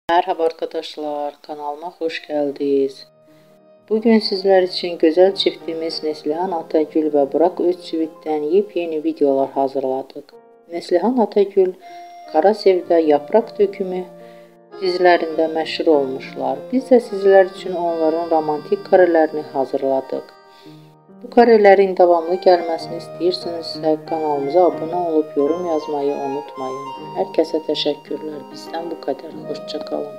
Merhaba arkadaşlar, kanalıma hoş geldiniz. Bugün sizler için güzel çiftimiz Neslihan Atagül ve Burak Özçivit'ten yepyeni videolar hazırladık. Neslihan Atagül, Kara Sevda, Yaprak Dökümü dizilerinde meşhur olmuşlar. Biz de sizler için onların romantik karelerini hazırladık. Bu karelerin devamlı gelmesini istəyirsinizsə kanalımıza abone olup yorum yazmayı unutmayın. Herkese teşekkürler. Bizden bu kadar. Hoşça kalın.